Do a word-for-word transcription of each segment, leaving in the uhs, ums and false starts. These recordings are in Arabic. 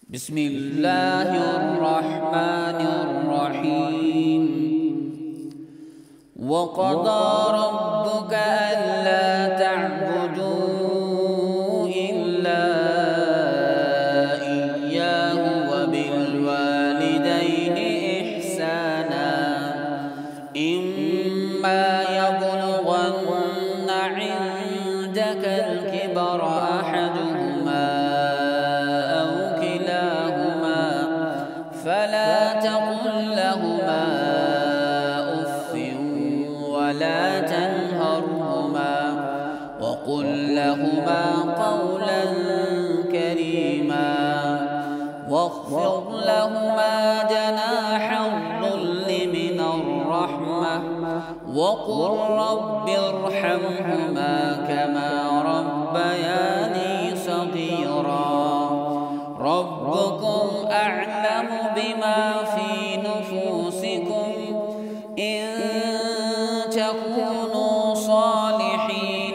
بسم الله الرحمن الرحيم. وقضى ربك ألا تعبدوا إلا إياه وبالوالدين إحسانا إما يبلغن عندك الكبر أحدهما فلا تقل لهما أف ولا تنهرهما وقل لهما قولا كريما واخفض لهما جناح الذل من الرحمة وقل رب ارحمهما كما ربياني صغيرا. ربكم أعلم بما في نفوسكم إن تكونوا صالحين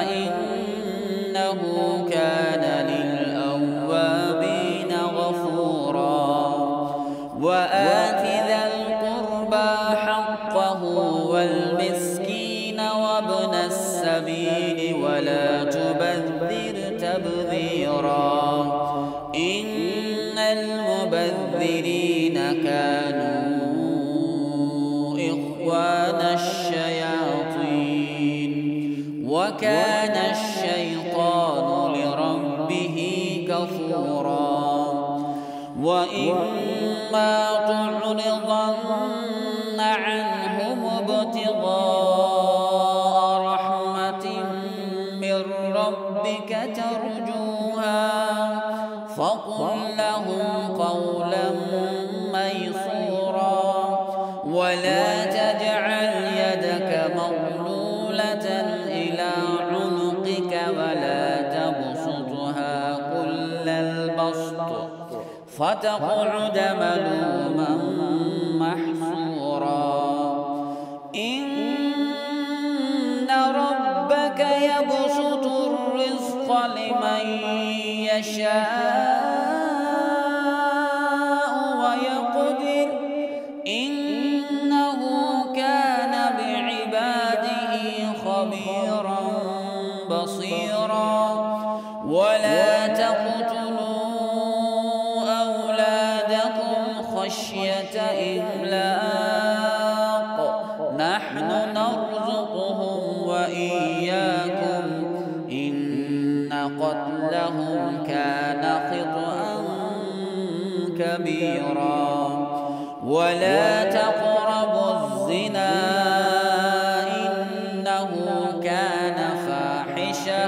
فإنه كان للأوابين غفورا. وآت ذا القربى حقه والمسكين وابن السبيل ولا تبذر تبذيرا إن المبذرين كانوا إخوان الشياطين وكان الشيطان لربه كفورا. وإما تعرضن عنهم ابتغاء رحمة من ربك ترجوها فقل لهم قولا ميسورا. ولا تجعل يدك مغلولة إلى عنقك ولا تبسطها كل البسط فتقعد ملوما محسورا. إن ربك يبسط الرزق لمن يشاء ويقدر إنه كان بعباده خبيرا بصيرا. ولا تقتلوا أولادكم خشية إملاق نحن نرزقهم وإياكم إن قتلهم كان خطأ كبيرا. ولا تقربوا الزنا إنه كان فاحشة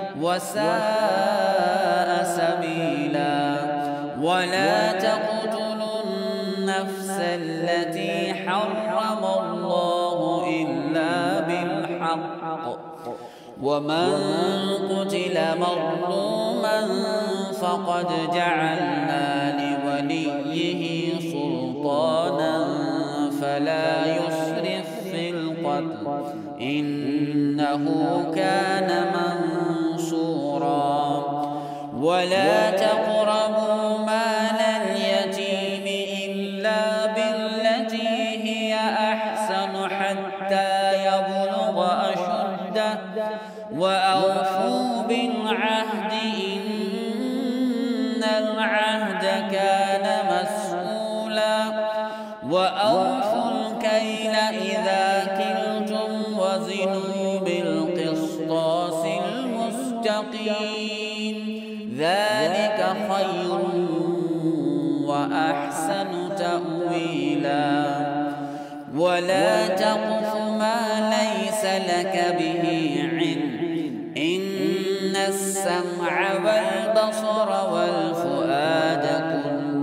وساء سبيلا. ولا تقتلوا النفس التي حرم الله إلا بالحق ومن قتل مظلوما فقد جعلنا لوليه سلطانا فلا يسرف في القتل إنه كان منصورا. ولا تقربوا مال اليتيم إلا بالتي هي أحسن حتى يبلغ أشده وأوفوا بالعهد إن العهد كان مسؤولا. وأوفوا الكيل إذا كلتم وزنوا بالقسطاس المستقيم ذلك خير وأحسن تأويلا. ولا تقف ما ليس لك به علم إن السمع والبصر والفؤاد كل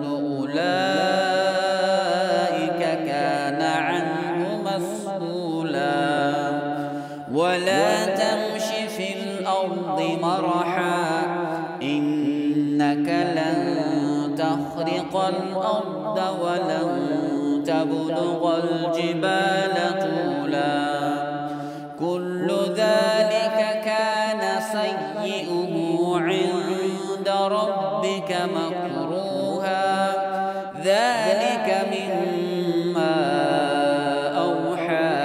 أولئك كان عنه مسؤولا. ولا تمش في الأرض مرحا إنك لن تخرق الأرض ولن تبلغ الجبال طولا. كل ذلك كان سيئه عند ربك مكروها. مكروها ذلك مما أوحى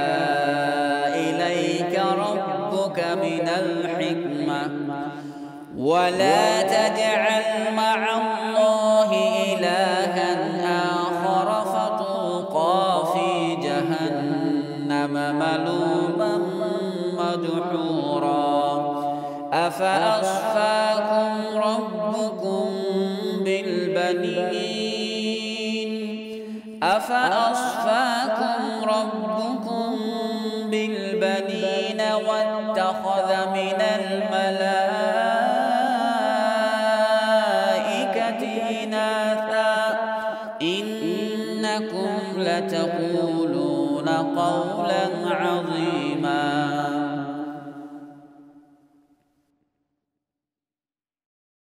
إليك ربك من الحكمة ولا تجعل مع الله إلها آخر فتلقى في جهنم ملوما مدحورا أفأصفاكم ربكم بالبنين أفأصفاكم ربكم بالبنين واتخذ من الملائكة إناثا إنكم لتقولون قولا عظيما.